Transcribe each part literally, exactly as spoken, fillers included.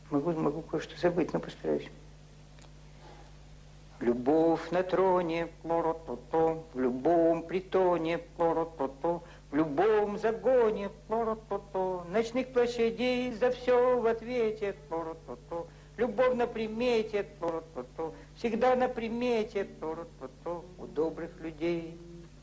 Могу, могу кое-что забыть, но постараюсь. Любовь на троне, пло-ро-то-то, в любом притоне, пло-ро-то-то, в любом загоне, пло-ро-то-то, ночных площадей за все в ответе, пло-ро-то-то, любовь на примете, пло-ро-то-то, всегда на примете, пло-ро-то-то, у добрых людей.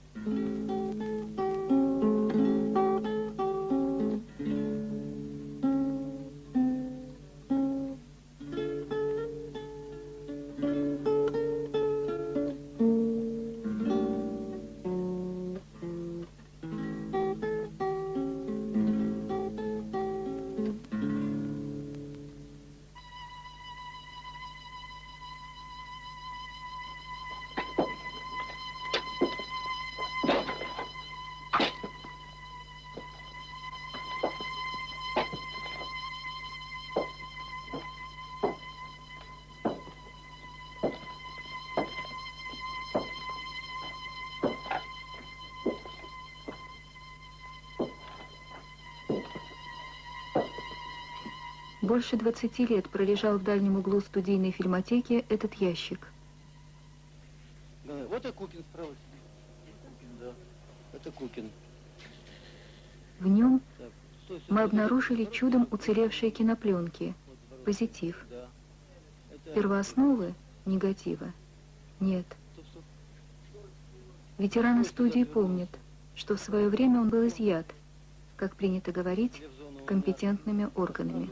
Больше двадцати лет пролежал в дальнем углу студийной фильмотеки этот ящик. Да, вот и Кукин справа сидит. Кукин, да. Это Кукин. В нем Так, стой, стой, мы стой, обнаружили стой, чудом стой, уцелевшие кинопленки. вот, Позитив. да. Это... Первоосновы негатива нет. Стоп, стоп. Ветераны Стой, студии сюда, помнят, что в свое время он был изъят, как принято говорить, компетентными органами.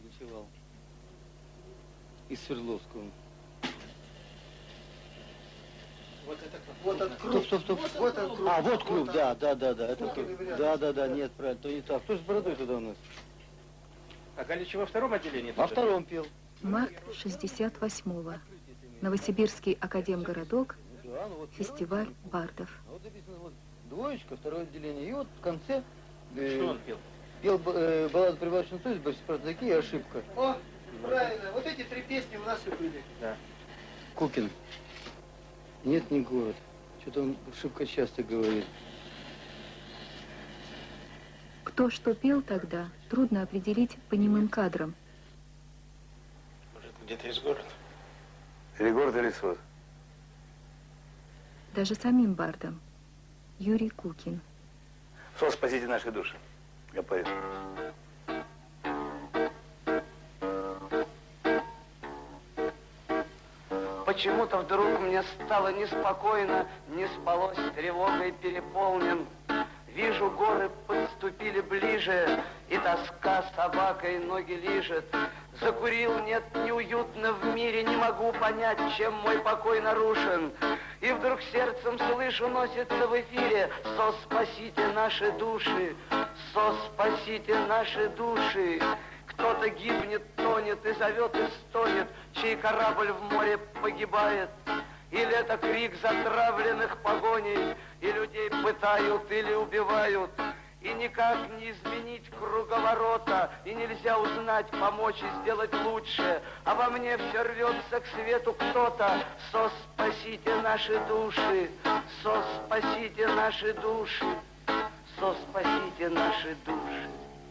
Из Свердловского. Вот это вот этот Стоп, стоп, стоп. Вот он клуб. А, вот клуб, вот да, да, да, да. Это Вот клуб. он, Да, да, да, нет, правильно, то не так. Кто же с бородой туда у нас? А Галич во втором отделении? Во втором пел. Март шестьдесят восьмого. Новосибирский академгородок, Да, ну вот фестиваль бардов. А вот написано вот двоечка, второе отделение. И вот в конце э, Что он пел? пел э, балладу прибавочной стоимости, Борис Спартаки и ошибка. О, правильно. Вот эти три песни у нас и были. Да. Кукин. Нет, не город. Что-то он ошибка часто говорит. Кто что пел тогда, трудно определить по немым кадрам. Может, где-то из города? Или город, или сот. Даже самим бардом. Юрий Кукин. Сон, спасите наши души. Я пою. Почему-то вдруг мне стало неспокойно, не спалось, тревогой переполнен. Вижу, горы подступили ближе, и тоска собакой ноги лижет. Закурил, нет, неуютно в мире, не могу понять, чем мой покой нарушен. И вдруг сердцем слышу, носится в эфире: «Со спасите наши души, со спасите наши души». Кто-то гибнет, тонет и зовет, и стонет, чей корабль в море погибает. Или это крик затравленных погоней, и людей пытают или убивают. И никак не изменить круговорота, и нельзя узнать, помочь и сделать лучше. А во мне все рвется к свету кто-то. Со спасите наши души, со спасите наши души, со спасите наши души.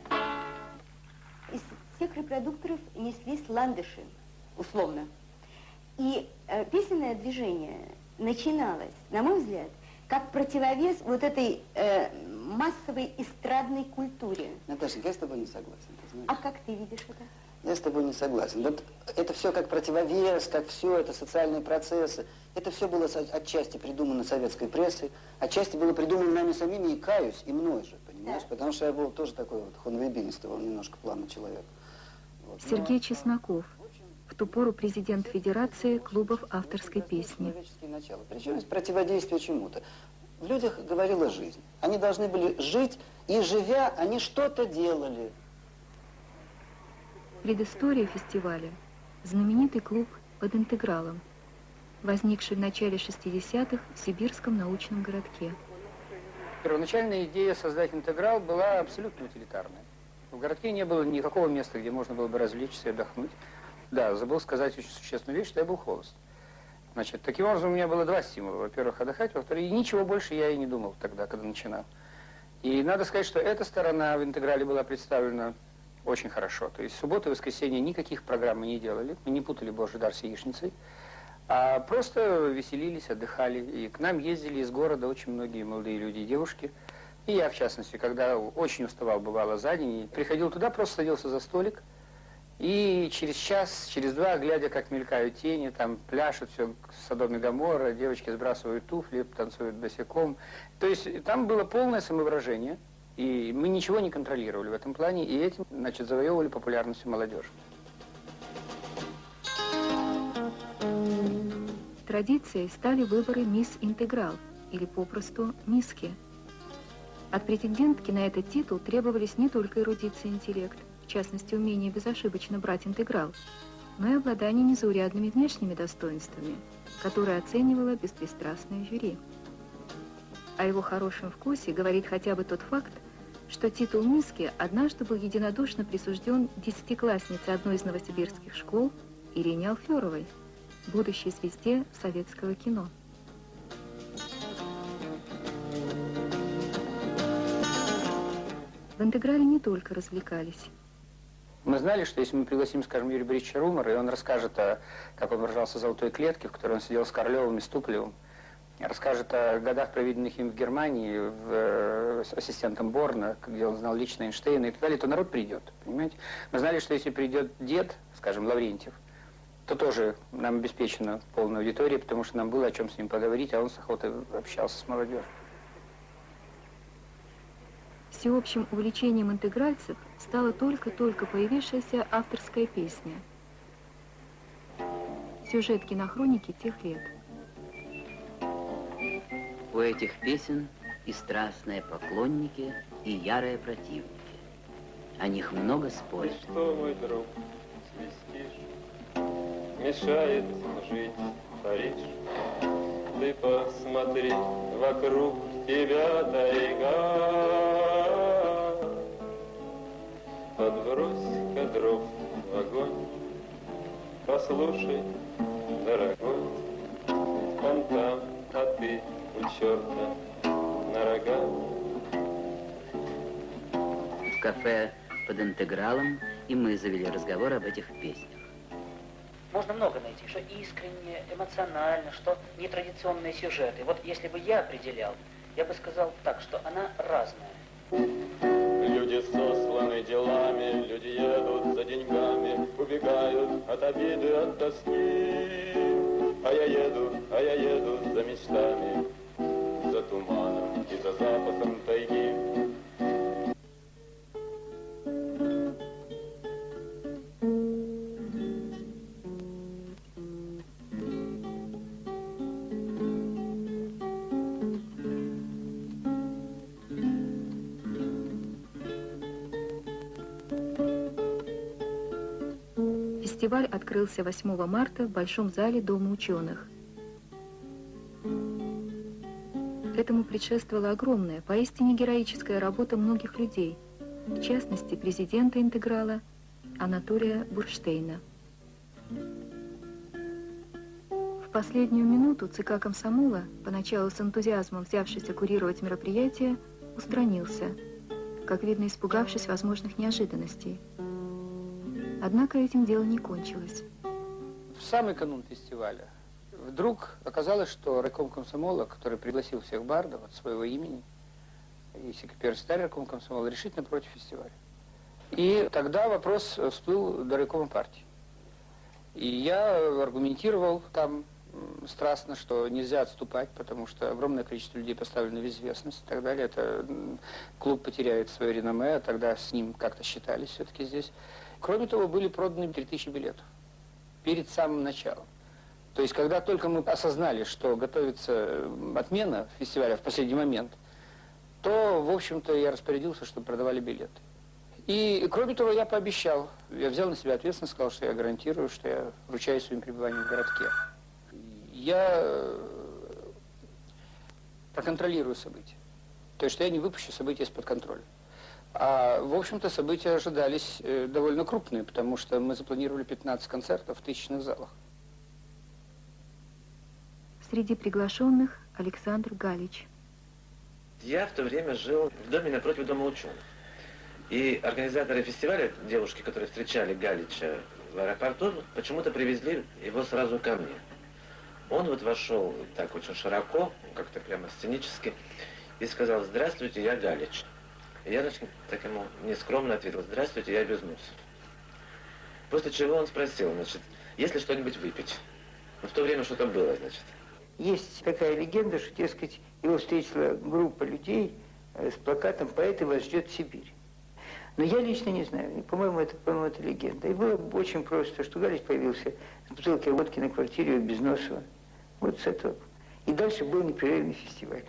Из всех репродукторов неслись ландыши, условно. И э, песенное движение начиналось, на мой взгляд, как противовес вот этой э, массовой эстрадной культуре. Наташенька, я с тобой не согласен, ты знаешь. А как ты видишь это? Я с тобой не согласен. Вот это все как противовес, как все это социальные процессы. Это все было отчасти придумано советской прессой, отчасти было придумано нами самими, и каюсь, и мной же, понимаешь? Да. Потому что я был тоже такой вот хунвейбинистый, он немножко плавный человек. Вот. Сергей Но... Чесноков, в ту пору президент Федерации клубов авторской песни. Причем есть противодействие чему-то. В людях говорила жизнь. Они должны были жить, и живя, они что-то делали. Предыстория фестиваля – знаменитый клуб «Под интегралом», возникший в начале шестидесятых в сибирском научном городке. Первоначальная идея создать интеграл была абсолютно утилитарная. В городке не было никакого места, где можно было бы развлечься и отдохнуть. Да, забыл сказать очень существенную вещь, что я был холост. Значит, таким образом, у меня было два стимула. Во-первых, отдыхать, во-вторых, и ничего больше я и не думал тогда, когда начинал. И надо сказать, что эта сторона в интеграле была представлена очень хорошо. То есть субботы и воскресенье никаких программ мы не делали, мы не путали Божий дар с яичницей, а просто веселились, отдыхали. И к нам ездили из города очень многие молодые люди и девушки. И я, в частности, когда очень уставал, бывало, за день, приходил туда, просто садился за столик, и через час, через два, глядя, как мелькают тени, там пляшут все Содом и Гоморра, девочки сбрасывают туфли, танцуют босиком. То есть там было полное самовыражение, и мы ничего не контролировали в этом плане, и этим, значит, завоевывали популярность у молодежи. Традицией стали выборы «Мисс Интеграл» или попросту «Мисски». От претендентки на этот титул требовались не только эрудиция и интеллект, в частности, умение безошибочно брать интеграл, но и обладание незаурядными внешними достоинствами, которые оценивало беспристрастное жюри. О его хорошем вкусе говорит хотя бы тот факт, что титул «Мисски» однажды был единодушно присужден десятикласснице одной из новосибирских школ Ирине Алферовой, будущей звезде советского кино. В интеграле не только развлекались. Мы знали, что если мы пригласим, скажем, Юрия Борисовича Румара, и он расскажет, о, как он выражался, золотой клетке, в которой он сидел с Королевым и Ступлевым, расскажет о годах, проведенных им в Германии, в, э, с ассистентом Борна, где он знал лично Эйнштейна и так далее, то народ придет, понимаете? Мы знали, что если придет дед, скажем, Лаврентьев, то тоже нам обеспечена полная аудитория, потому что нам было о чем с ним поговорить, а он с охотой общался с молодежью. Всеобщим увлечением интегральцев стала только-только появившаяся авторская песня. Сюжет кинохроники тех лет. У этих песен и страстные поклонники, и ярые противники. О них много спорят. Ты что, мой друг, свистишь? Мешает жить Париж. Ты посмотри, вокруг тебя тайга. Подбрось-ка дров в огонь, послушай, дорогой, он там, а ты у черта на рога. В кафе под интегралом и мы завели разговор об этих песнях. Можно много найти, что искренне, эмоционально, что нетрадиционные сюжеты. Вот если бы я определял, я бы сказал так, что она разная. Люди сосланы делами, люди едут за деньгами, убегают от обиды, от тоски. А я еду, а я еду за мечтами, за туманом и за запахом тайги. Фестиваль открылся восьмого марта в Большом зале Дома ученых. Этому предшествовала огромная, поистине героическая работа многих людей, в частности, президента интеграла Анатолия Бурштейна. В последнюю минуту ЦК комсомола, поначалу с энтузиазмом взявшийся курировать мероприятие, устранился, как видно, испугавшись возможных неожиданностей. Однако этим дело не кончилось. В самый канун фестиваля вдруг оказалось, что райком комсомола, который пригласил всех бардов от своего имени, и секретарь райком комсомола, решительно против фестиваля. И тогда вопрос всплыл до райкома партии. И я аргументировал там страстно, что нельзя отступать, потому что огромное количество людей поставлено в известность и так далее. Это клуб потеряет свое реноме, а тогда с ним как-то считались все-таки здесь. Кроме того, были проданы три тысячи билетов перед самым началом. То есть, когда только мы осознали, что готовится отмена фестиваля в последний момент, то, в общем-то, я распорядился, чтобы продавали билеты. И, кроме того, я пообещал, я взял на себя ответственность, сказал, что я гарантирую, что я ручаюсь своим пребыванием в городке. Я проконтролирую события. То есть, что я не выпущу события из-под контроля. А, в общем-то, события ожидались э, довольно крупные, потому что мы запланировали пятнадцать концертов в тысячных залах. Среди приглашенных Александр Галич. Я в то время жил в доме напротив Дома ученых. И организаторы фестиваля, девушки, которые встречали Галича в аэропорту, почему-то привезли его сразу ко мне. Он вот вошел так очень широко, как-то прямо сценически, и сказал: «Здравствуйте, я Галич». И я, значит, так ему нескромно ответил: «Здравствуйте, я Безносов». После чего он спросил, значит, есть ли что-нибудь выпить. Ну, в то время что-то было, значит. Есть такая легенда, что, дескать, его встретила группа людей с плакатом «Поэты вас ждет Сибирь». Но я лично не знаю. По-моему, это, по-моему, это легенда. И было очень просто, что Галич появился с бутылкой водки на квартире у Безносова. Вот с этого. И дальше был непрерывный фестиваль.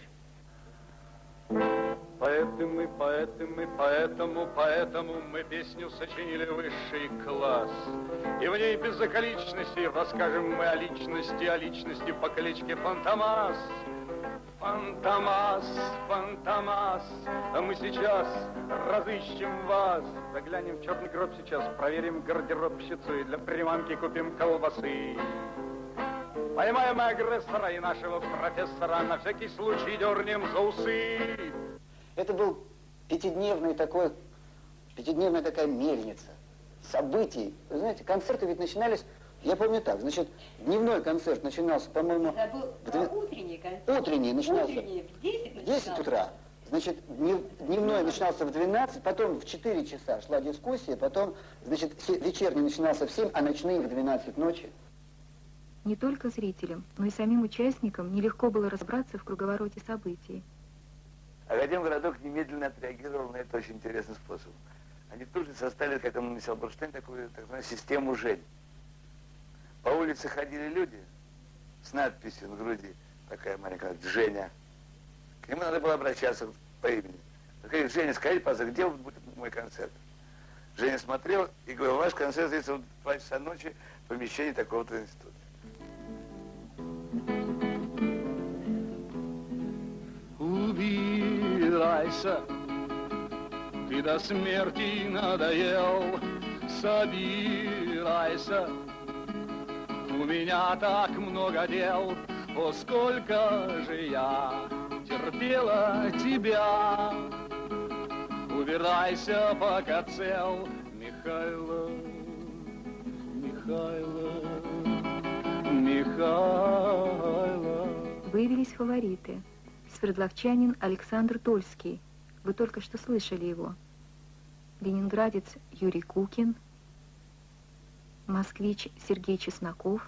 Поэты мы, поэты мы, поэтому, поэтому мы песню сочинили высший класс. И в ней без околичности расскажем мы о личности, о личности по кличке Фантомас. Фантомас, Фантомас, а мы сейчас разыщем вас. Заглянем в черный гроб сейчас, проверим гардеробщицу и для приманки купим колбасы. Поймаем агрессора и нашего профессора, на всякий случай дернем за усы. Это был пятидневный такой, пятидневная такая мельница событий. Вы знаете, концерты ведь начинались, я помню так, значит, дневной концерт начинался, по-моему... Это был в... утренний концерт. Утренний начинался. Утренний, в десять В десять утра. Значит, дневной начинался в двенадцать, потом в четыре часа шла дискуссия, потом, значит, вечерний начинался в семь, а ночные в двенадцать ночи. Не только зрителям, но и самим участникам нелегко было разобраться в круговороте событий. Академгородок немедленно отреагировал на это очень интересным способом. Они тут же составили, как он написал Бурштейн, такую так называемую систему «Жень». По улице ходили люди с надписью на груди, такая маленькая, «Женя». К нему надо было обращаться по имени. Говорит: «Женя, скажите, пожалуйста, где будет мой концерт?» Женя смотрел и говорил: «Ваш концерт состоится в два часа ночи в помещении такого-то института». Убирайся, ты до смерти надоел, собирайся, у меня так много дел, о, сколько же я терпела тебя. Убирайся, пока цел, Михайло, Михайло, Михайло. Выявились фавориты. Свердловчанин Александр Тольский. Вы только что слышали его. Ленинградец Юрий Кукин. Москвич Сергей Чесноков.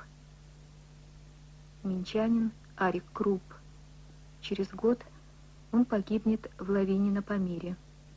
Минчанин Арик Круп. Через год он погибнет в лавине на Памире.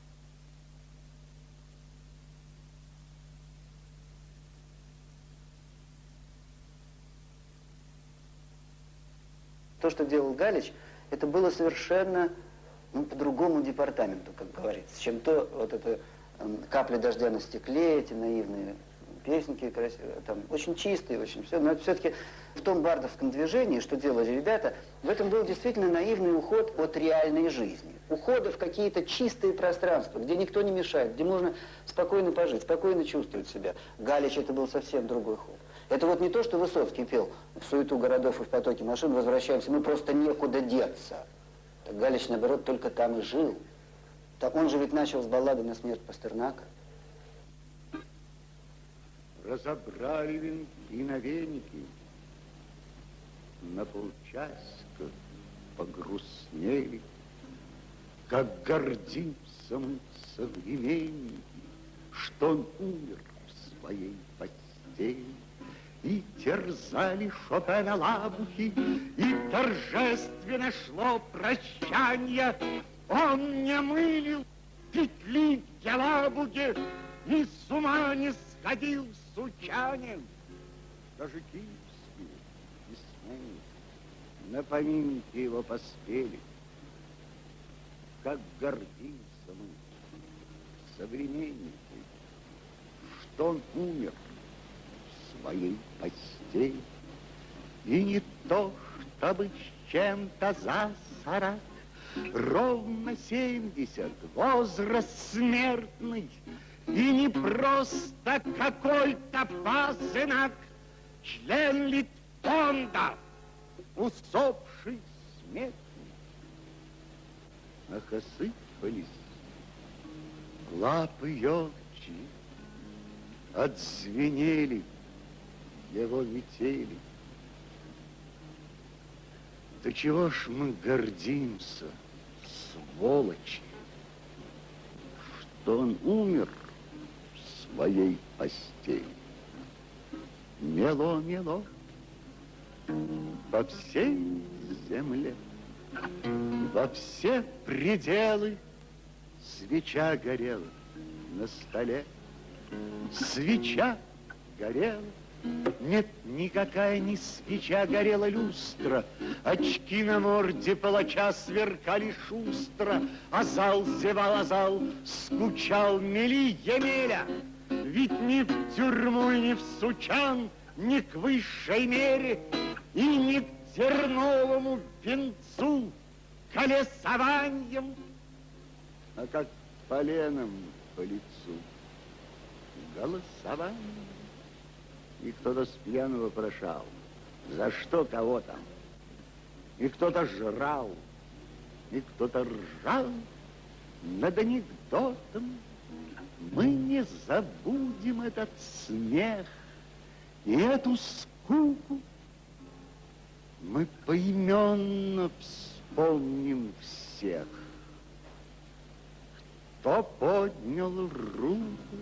То, что делал Галич, это было совершенно, ну, по другому департаменту, как говорится, чем то вот это э, «Капли дождя на стекле», эти наивные песенки красивые, там очень чистые, очень все. Но это все-таки в том бардовском движении, что делали ребята, в этом был действительно наивный уход от реальной жизни. Ухода в какие-то чистые пространства, где никто не мешает, где можно спокойно пожить, спокойно чувствовать себя. Галич — это был совсем другой ход. Это вот не то, что Высоцкий пел в суету городов и в потоке машин, возвращаемся, мы просто некуда деться. Так Галич, наоборот, только там и жил. Так он же ведь начал с баллады «На смерть Пастернака». Разобрали венки на веники, на полчасика погрустнели, как гордимся мы современники, что он умер в своей постели. И терзали Шопена лабухи, и торжественно шло прощанье. Он не мылил петли в Елабуге, ни с ума не сходил сучанин. Даже киевские письменники на поминки его поспели. Как гордимся мы, современники, что он умер в своей постели. И не то, чтобы с чем-то за сорок, ровно семьдесят, возраст смертный, и не просто какой-то пасынок, член Литфонда, усопший смертный. Ах, осыпались лапы елки отзвенели его метели. Да чего ж мы гордимся, сволочи, что он умер в своей постели. Мело, мело по всей земле, во все пределы свеча горела на столе. Свеча горела. Нет, никакая не свеча, горела люстра. Очки на морде палача сверкали шустро. А зал зевал, а зал скучал. Мели, Емеля, ведь ни в тюрьму, ни в Сучан, ни к высшей мере и ни к терновому венцу колесованием, а как поленом по лицу голосованием. И кто-то с пьяну вопрошал, за что кого там. И кто-то жрал, и кто-то ржал над анекдотом. Мы не забудем этот смех и эту скуку. Мы поименно вспомним всех, кто поднял руку.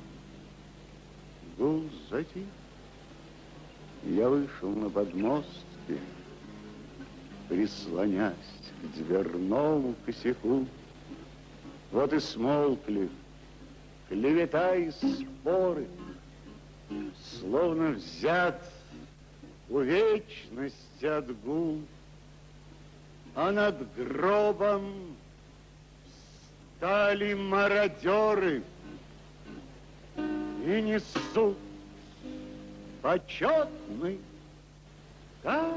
Гул затих. Я вышел на подмостки, прислонясь к дверному косяку. Вот и смолкли клевета и споры, словно взят у вечности отгул. А над гробом стали мародеры и несут почетный караул.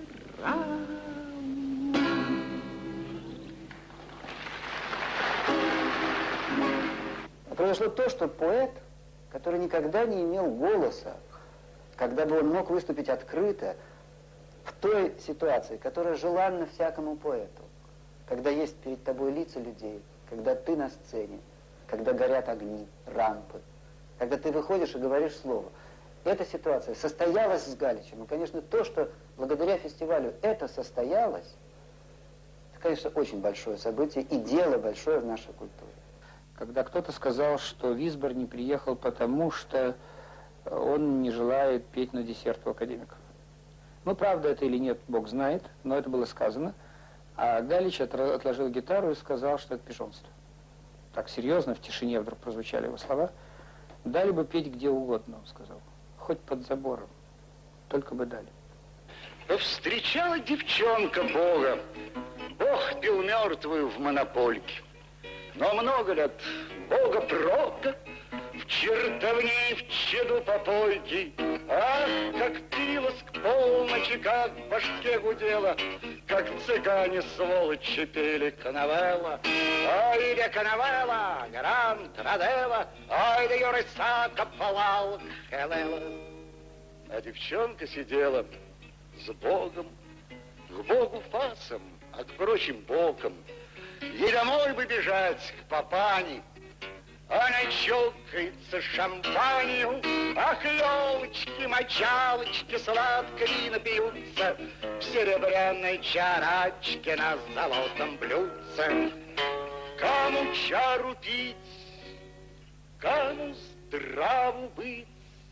Произошло то, что поэт, который никогда не имел голоса, когда бы он мог выступить открыто, в той ситуации, которая желанна всякому поэту, когда есть перед тобой лица людей, когда ты на сцене, когда горят огни, рампы, когда ты выходишь и говоришь слово. Эта ситуация состоялась с Галичем. И, конечно, то, что благодаря фестивалю это состоялось, это, конечно, очень большое событие и дело большое в нашей культуре. Когда кто-то сказал, что Висбор не приехал потому, что он не желает петь на десерт у академиков. Ну, правда это или нет, Бог знает, но это было сказано. А Галич отложил гитару и сказал, что это пижонство. Так серьезно, в тишине вдруг прозвучали его слова. Дали бы петь где угодно, он сказал. Хоть под забором, только бы дали. Встречала девчонка Бога. Бог пил мертвую в монопольке. Но много лет Бога прога в чертовне, в чаду попойки. Ах, как пилась к полночи, как в башке гудела, как цыгане сволочи пели канавелла. Ой, де канавелла, грант, родела, ой, де юрисака палал, хелела. А девчонка сидела с Богом, к Богу фасом, а к прочим боком. Ей домой бы бежать к папане, она чокается шампанью. Ах, елочки, мочалочки, сладкие напьются в серебряной чарочке на золотом блюдце. Кому чару пить, кому здраву быть,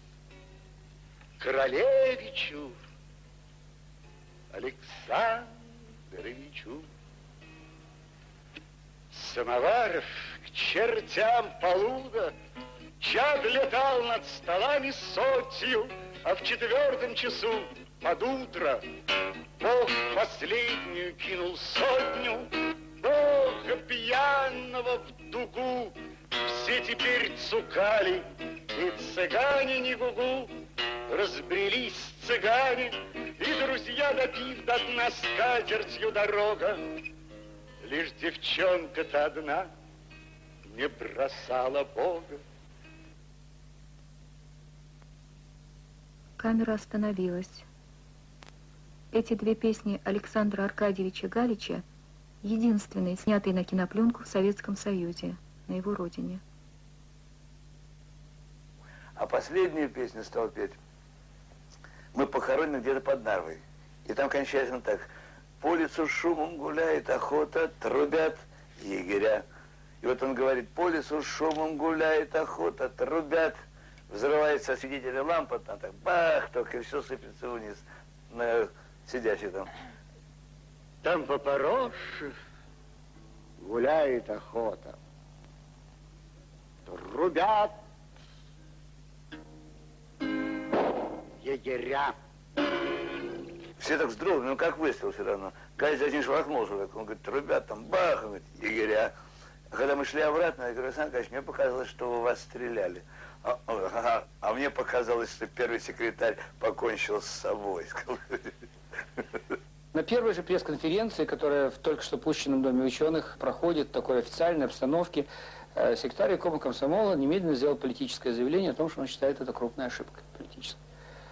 королевичу Александровичу. Самоваров к чертям полуда, чад летал над столами сотью, а в четвертом часу под утро Бог последнюю кинул сотню. Бога пьяного в дугу все теперь цукали, и цыгане не гугу. Разбрелись цыгане, и друзья, допив до дна скатертью дорога. Лишь девчонка-то одна не бросала Бога. Камера остановилась. Эти две песни Александра Аркадьевича Галича единственные, снятые на кинопленку в Советском Союзе, на его родине. А последнюю песню стал петь «Мы похоронены где-то под Нарвой». И там кончается он так: по лесу шумом гуляет охота, трубят егеря. И вот он говорит: по лесу шумом гуляет охота, трубят. Взрывается осветителя лампа, там так бах, только и все сыпется вниз на сидящий там. Там по пороше гуляет охота. Трубят егеря. Все так вздрогнули, ну как выстрел все равно. Галич один шелохнулся, так он говорит: трубят там, бах, он говорит, егеря. А когда мы шли обратно, я говорю: Александр Галич, мне показалось, что вы вас стреляли. А, а, а мне показалось, что первый секретарь покончил с собой. На первой же пресс-конференции, которая в только что пущенном Доме ученых проходит в такой официальной обстановке, секретарь райкома комсомола немедленно сделал политическое заявление о том, что он считает это крупной ошибкой политической.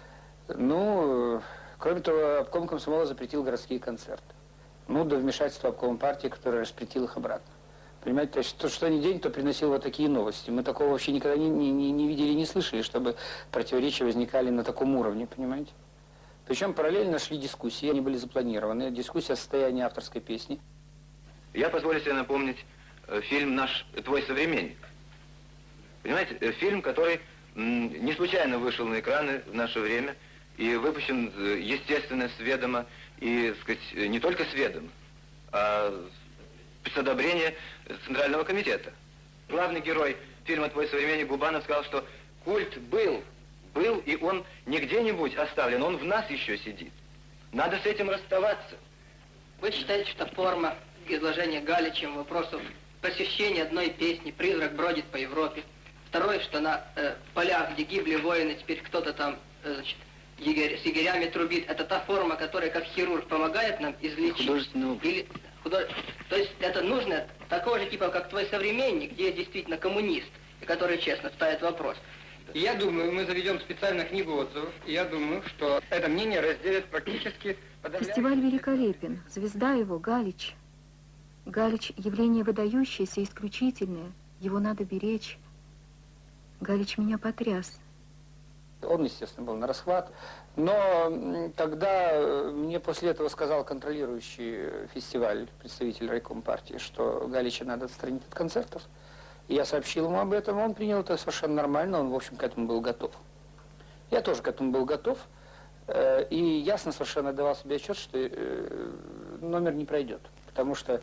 Ну, кроме того, обком комсомола запретил городские концерты. Ну, до вмешательства обкома партии, который распретил их обратно. Понимаете, то есть то, что ни день, то приносил вот такие новости. Мы такого вообще никогда не, не, не видели, не слышали, чтобы противоречия возникали на таком уровне, понимаете? Причем параллельно шли дискуссии, они были запланированы. Дискуссия о состоянии авторской песни. Я позволю себе напомнить э, фильм «Наш твой современник». Понимаете, э, фильм, который м, не случайно вышел на экраны в наше время и выпущен, э, естественно, с ведома, и, так сказать, не только с ведома, а с одобрения Центрального комитета. Главный герой фильма «Твой современник» Губанов сказал, что культ был, был, и он не где-нибудь оставлен, он в нас еще сидит. Надо с этим расставаться. Вы считаете, что форма изложения Галичем вопросов посещения одной песни «Призрак бродит по Европе», второе, что на э, полях, где гибли воины, теперь кто-то там э, значит, егерь, с егерями трубит, это та форма, которая как хирург помогает нам излечить? Или худож... То есть это нужно такого же типа, как твой современник, где действительно коммунист, и который честно ставит вопрос. Я думаю, мы заведем специально книгу отзывов, и я думаю, что это мнение разделят практически... Фестиваль великолепен. Звезда его — Галич. Галич — явление выдающееся, исключительное. Его надо беречь. Галич меня потряс. Он, естественно, был на расхват. Но тогда мне после этого сказал контролирующий фестиваль, представитель райкома партии, что Галича надо отстранить от концертов. И я сообщил ему об этом, он принял это совершенно нормально, он, в общем, к этому был готов. Я тоже к этому был готов, и ясно совершенно давал себе отчет, что номер не пройдет, потому что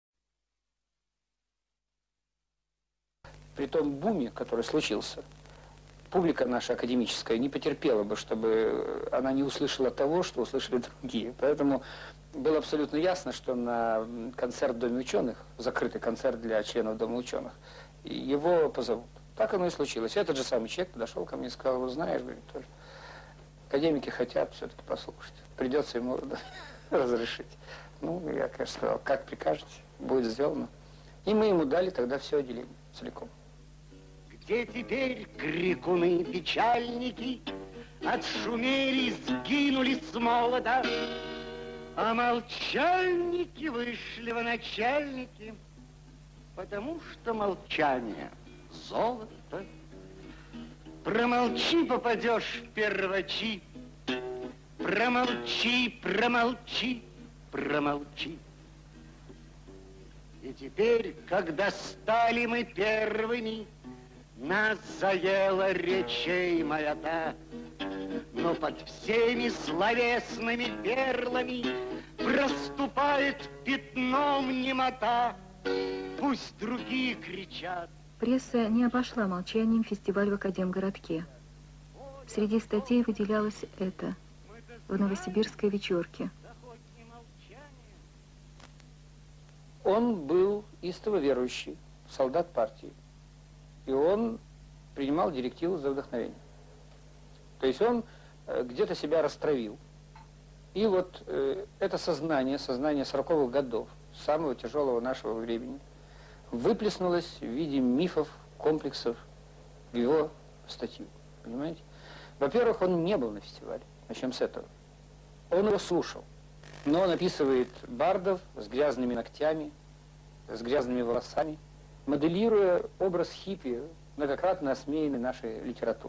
при том буме, который случился, публика наша академическая не потерпела бы, чтобы она не услышала того, что услышали другие. Поэтому было абсолютно ясно, что на концерт в Доме ученых, закрытый концерт для членов Дома ученых, его позовут. Так оно и случилось. Этот же самый человек подошел ко мне и сказал: вы знаешь, говорит, тоже, академики хотят все-таки послушать. Придется ему разрешить. Ну, я, конечно, сказал: как прикажете, будет сделано. И мы ему дали тогда все отделение целиком. Где теперь крикуны печальники отшумели, сгинули с молода, а молчальники вышли в начальники, потому что молчание — золото. Промолчи, попадешь в первачи, промолчи, промолчи, промолчи. И теперь, когда стали мы первыми, нас заела речей маята, но под всеми словесными перлами проступает пятном немота. Пусть другие кричат. Пресса не обошла молчанием фестиваль в Академгородке. Среди статей выделялось это: в новосибирской вечерке. Он был истово верующий, солдат партии. И он принимал директиву за вдохновение. То есть он э, где-то себя растравил. И вот э, это сознание, сознание сороковых годов, самого тяжелого нашего времени, выплеснулось в виде мифов, комплексов в его статью. Понимаете? Во-первых, он не был на фестивале. Начнем с этого. Он его слушал. Но он описывает бардов с грязными ногтями, с грязными волосами, моделируя образ хиппи, многократно осмеянный нашей литературой.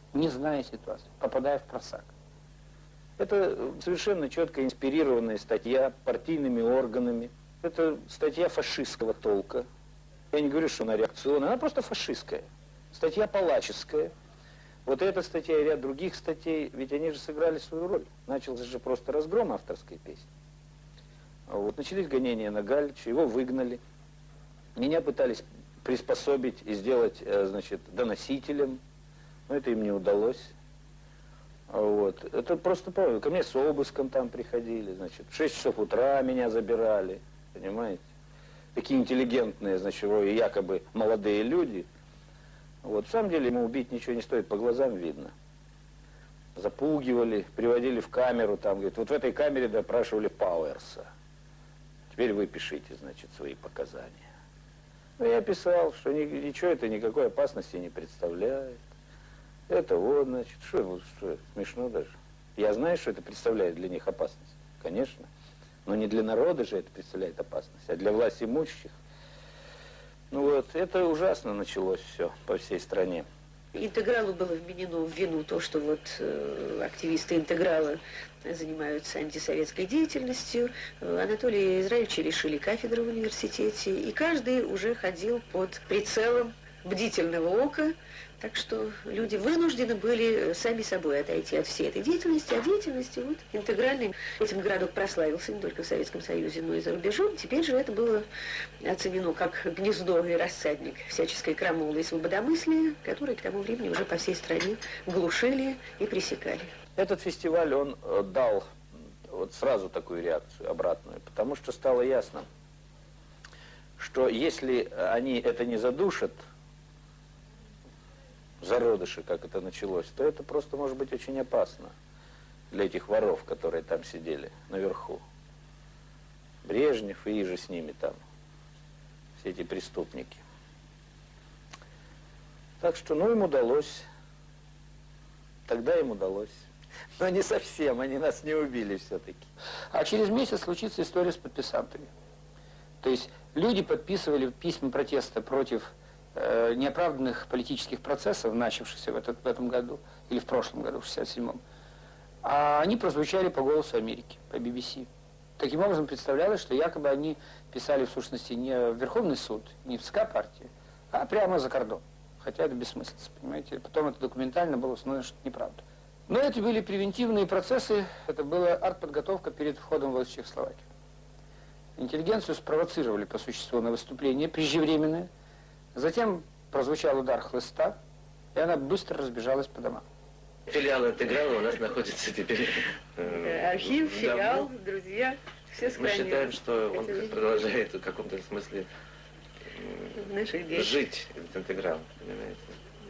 не зная ситуации, попадая в просак. Это совершенно четко инспирированная статья партийными органами. Это статья фашистского толка. Я не говорю, что она реакционная, она просто фашистская. Статья палаческая. Вот эта статья и ряд других статей, ведь они же сыграли свою роль. Начался же просто разгром авторской песни. Вот, начались гонения на Галича, его выгнали. Меня пытались приспособить и сделать, значит, доносителем, но это им не удалось. Вот. Это просто правда. Ко мне с обыском там приходили, значит, в шесть часов утра меня забирали, понимаете? Такие интеллигентные, значит, якобы молодые люди. Вот. В самом деле ему убить ничего не стоит, по глазам видно. Запугивали, приводили в камеру, там, говорит, вот в этой камере допрашивали Пауэрса. Теперь вы пишите, значит, свои показания. Ну, я писал, что ни, ничего это никакой опасности не представляет. Это вот, значит, что, что, смешно даже. Я знаю, что это представляет для них опасность, конечно. Но не для народа же это представляет опасность, а для власть имущих. Ну вот, это ужасно началось все по всей стране. Интегралу было вменено в вину то, что вот э, активисты Интеграла занимаются антисоветской деятельностью. Анатолия Израилевича лишили кафедры в университете, и каждый уже ходил под прицелом бдительного ока. Так что люди вынуждены были сами собой отойти от всей этой деятельности, а деятельности вот интегральной. Этим городок прославился не только в Советском Союзе, но и за рубежом. Теперь же это было оценено как гнездо и рассадник всяческой крамолы и свободомыслия, которые к тому времени уже по всей стране глушили и пресекали. Этот фестиваль, он дал вот сразу такую реакцию обратную, потому что стало ясно, что если они это не задушат, зародыши, как это началось, то это просто может быть очень опасно для этих воров, которые там сидели наверху. Брежнев и же с ними там, все эти преступники. Так что, ну, им удалось. Тогда им удалось. Но не совсем, они нас не убили все-таки. А через месяц случится история с подписантами. То есть люди подписывали письма протеста против э, неоправданных политических процессов, начавшихся в, этот, в этом году, или в прошлом году, в шестьдесят седьмом. А они прозвучали по голосу Америки, по би би си. Таким образом, представлялось, что якобы они писали, в сущности, не в Верховный суд, не в ЦК партии, а прямо за кордон. Хотя это бессмыслица, понимаете. Потом это документально было установлено, что это неправда. Но это были превентивные процессы, это была артподготовка перед входом в Чехословакию. Интеллигенцию спровоцировали по существу на выступление преждевременное, затем прозвучал удар хлыста, и она быстро разбежалась по домам. Филиал Интеграла у нас находится теперь... Э, Архив, филиал, друзья, все сохранилось. Мы считаем, что он продолжает в каком-то смысле э, жить, этот Интеграл, понимаете.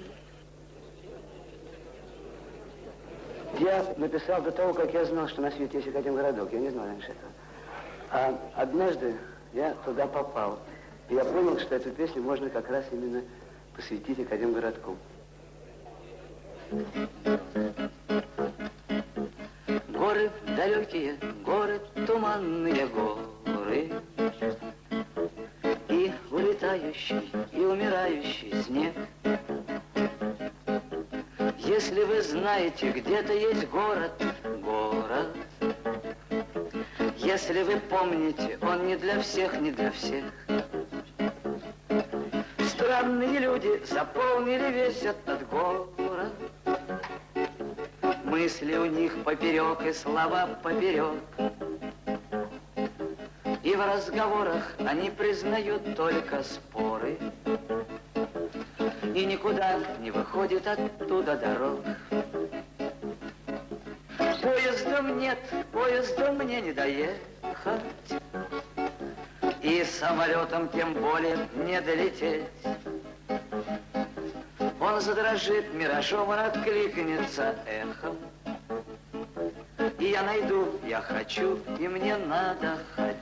Я написал до того, как я знал, что на свете есть Академгородок. Я не знал раньше этого. А однажды я туда попал. И я понял, что эту песню можно как раз именно посвятить Академгородку. Горы далекие, горы туманные горы, и улетающий, и умирающий снег. Если вы знаете, где-то есть город, город, если вы помните, он не для всех, не для всех. Странные люди заполнили весь этот город. Мысли у них поперек и слова поперек. И в разговорах они признают только споры. И никуда не выходит оттуда дорог. Поездом нет, поездом мне не доехать. И самолетом тем более не долететь. Он задрожит миражом, он откликнется эхом. И я найду, я хочу, и мне надо ходить.